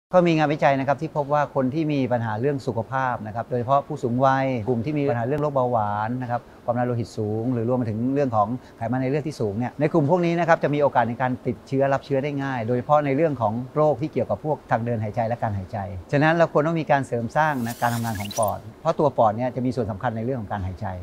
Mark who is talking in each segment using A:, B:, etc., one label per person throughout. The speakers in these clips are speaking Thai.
A: ก็มีงานวิจัยนะครับที่พบว่าคนที่มีปัญหาเรื่องสุขภาพนะครับโดยเฉพาะผู้สูงวัยกลุ่มที่มีปัญหาเรื่องโรคเบาหวานนะครับความดันโลหิตสูงหรือรวมไปถึงเรื่องของไขมันในเลือดที่สูงเนี่ยในกลุ่มพวกนี้นะครับจะมีโอกาสในการติดเชื้อรับเชื้อได้ง่ายโดยเฉพาะในเรื่องของโรคที่เกี่ยวกับพวกทางเดินหายใจและการหายใจฉะนั้นเราควรต้องมีการเสริมสร้างนะการทำงานของปอดเพราะตัวปอดเนี่ยจะมีส่วนสำคัญในเรื่องของการหายใจ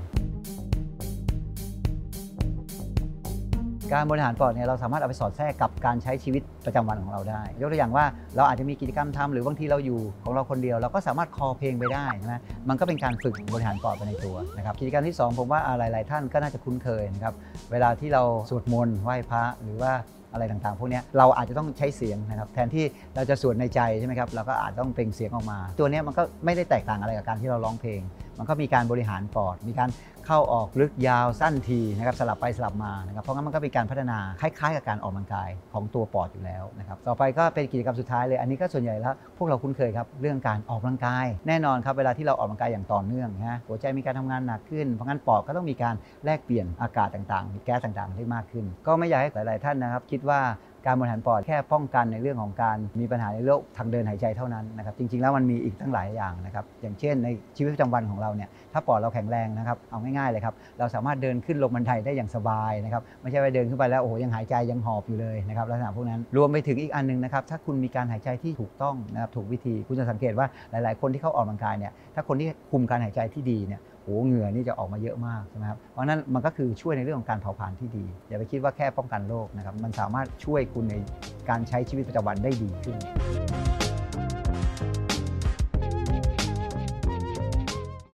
A: การบริหารปอดเนี่ยเราสามารถเอาไปสอดแทรกกับการใช้ชีวิตประจำวันของเราได้ยกตัวอย่างว่าเราอาจจะมีกิจกรรมทำหรือบางทีเราอยู่ของเราคนเดียวเราก็สามารถคอเพลงไปได้นะมันก็เป็นการฝึกบริหารปอดไปในตัวนะครับกิจกรรมที่2ผมว่าหลายๆท่านก็น่าจะคุ้นเคยนะครับเวลาที่เราสวดมนต์ไหว้พระหรือว่าอะไรต่างๆพวกนี้เราอาจจะต้องใช้เสียงนะครับแทนที่เราจะสวดในใจใช่ไหมครับเราก็อาจต้องเปล่งเสียงออกมาตัวนี้มันก็ไม่ได้แตกต่างอะไรกับการที่เราร้องเพลงมันก็มีการบริหารปอดมีการเข้าออกลึกยาวสั้นทีนะครับสลับไปสลับมานะครับเพราะงั้นมันก็เป็นการพัฒนาคล้ายๆกับการออกกำลังกายของตัวปอดอยู่แล้วนะครับต่อไปก็เป็นกิจกรรมสุดท้ายเลยอันนี้ก็ส่วนใหญ่แล้วพวกเราคุ้นเคยครับเรื่องการออกกำลังกายแน่นอนครับเวลาที่เราออกกำลังกายอย่างต่อเนื่องนะหัวใจมีการทำงานหนักขึ้นเพราะงั้นปอดก็ต้องมีการแลกเปลี่ยนอากาศต่างๆแก๊สต่างๆได้มากขึ้นก็ไม่อยากให้หลายๆท่านนะครับคิดว่าการบริหารปอดแค่ป้องกันในเรื่องของการมีปัญหาในโรคทางเดินหายใจเท่านั้นนะครับจริงๆแล้วมันมีอีกตั้งหลายอย่างนะครับอย่างเช่นในชีวิตประจำวันของเราเนี่ยถ้าปอดเราแข็งแรงนะครับเอาง่ายๆเลยครับเราสามารถเดินขึ้นลงบันไดได้อย่างสบายนะครับไม่ใช่ว่าเดินขึ้นไปแล้วโอ้โหยังหายใจยังหอบอยู่เลยนะครับลักษณะพวกนั้นรวมไปถึงอีกอันนึงนะครับถ้าคุณมีการหายใจที่ถูกต้องนะครับถูกวิธีคุณจะสังเกตว่าหลายๆคนที่เขาออกกำลังกายเนี่ยถ้าคนที่คุมการหายใจที่ดีเนี่ยโอ้เหงื่อนี่จะออกมาเยอะมากใช่ไหมครับเพราะนั้นมันก็คือช่วยในเรื่องของการเผาผลาญที่ดีอย่าไปคิดว่าแค่ป้องกันโรคนะครับมันสามารถช่วยคุณในการใช้ชีวิตประจำวันได้ดีขึ้น